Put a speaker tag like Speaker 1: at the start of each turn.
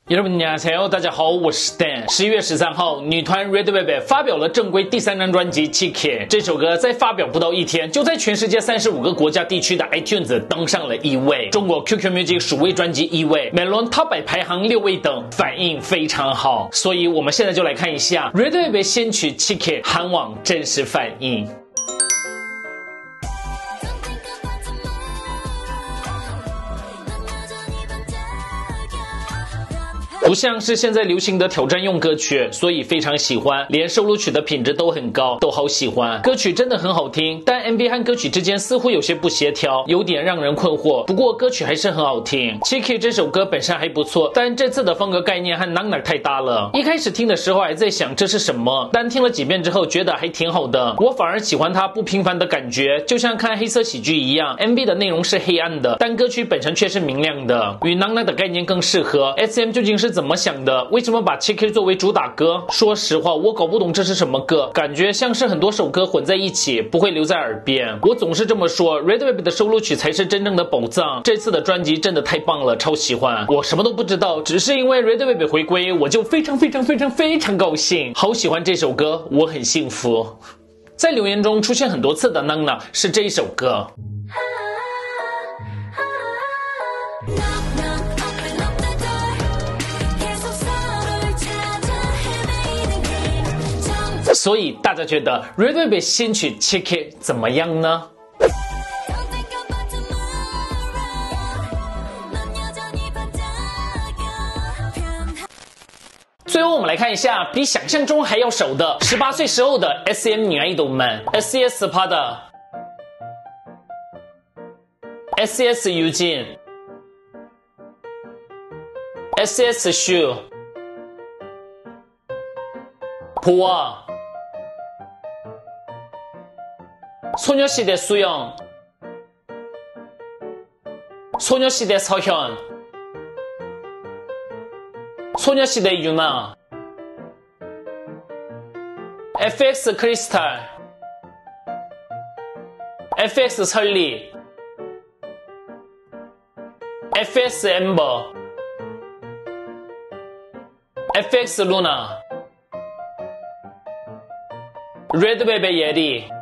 Speaker 1: 여러분 안녕하세요，大家好，我是 Dan。11月13号，女团 Red Velvet 发表了正规第3张专辑《Chicken》。这首歌在发表不到1天，就在全世界35个国家地区的 iTunes 登上了1位，中国 QQ Music 数位专辑1位，Melon Top 100排行6位等，反应非常好。所以我们现在就来看一下 Red Velvet 先曲《Chicken》韩网真实反应。不像是现在流行的挑战用歌曲，所以非常喜欢，连收录曲的品质都很高，都好喜欢。歌曲真的很好听，但 MV 和歌曲之间似乎有些不协调，有点让人困惑。不过歌曲还是很好听。Chicken 这首歌本身还不错，但这次的风格概念和 Nangnak 太搭了。一开始听的时候还在想这是什么，但听了几遍之后觉得还挺好的。我反而喜欢它不平凡的感觉，就像看黑色喜剧一样。MV 的内容是黑暗的，但歌曲本身却是明亮的，与 Nangnak 的概念更适合。SM 究竟是怎么想的？为什么把 Chicken 作为主打歌？说实话，我搞不懂这是什么歌，感觉像是很多首歌混在一起，不会留在耳边。我总是这么说 ，Red Velvet 的收录曲才是真正的宝藏。这次的专辑真的太棒了，超喜欢。我什么都不知道，只是因为 Red Velvet 回归，我就非常高兴，好喜欢这首歌，我很幸福。在留言中出现很多次的 Nangnak 是这一首歌。所以大家觉得 Red Velvet 先曲 Chicken 怎么样呢？最后我们来看一下比想象中还要熟的18岁时候的 SM 女爱豆们 SES Spada SES 유진 SES 슈 보아 소녀시대 수영 소녀시대 서현 소녀시대 유나 FX 크리스탈 FX 설리 FX 엠버 FX 루나 레드벨벳 예리